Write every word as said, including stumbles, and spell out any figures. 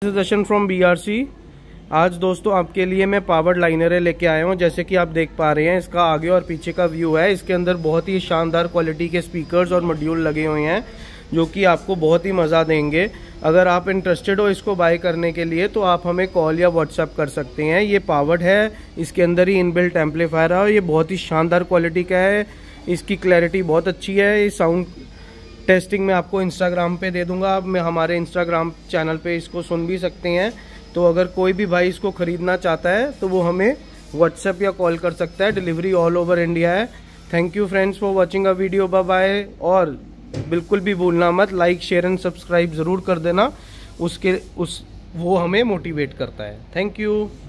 Darshan from B R C. आज दोस्तों आपके लिए मैं पावर लाइनर लेके आया हूँ। जैसे कि आप देख पा रहे हैं, इसका आगे और पीछे का व्यू है। इसके अंदर बहुत ही शानदार क्वालिटी के स्पीकर्स और मॉड्यूल लगे हुए हैं जो कि आपको बहुत ही मज़ा देंगे। अगर आप इंटरेस्टेड हो इसको बाय करने के लिए तो आप हमें कॉल या व्हाट्सएप कर सकते हैं। ये पावर्ड है, इसके अंदर ही इनबिल्ट एम्पलीफायर है और ये बहुत ही शानदार क्वालिटी का है। इसकी क्लैरिटी बहुत अच्छी है। ये साउंड टेस्टिंग में आपको इंस्टाग्राम पे दे दूंगा, आप मैं हमारे इंस्टाग्राम चैनल पे इसको सुन भी सकते हैं। तो अगर कोई भी भाई इसको ख़रीदना चाहता है तो वो हमें व्हाट्सएप या कॉल कर सकता है। डिलीवरी ऑल ओवर इंडिया है। Thank you friends for watching a video. Bye bye. और बिल्कुल भी भूलना मत, लाइक शेयर एंड सब्सक्राइब ज़रूर कर देना। उसके उस वो हमें मोटिवेट करता है। Thank you.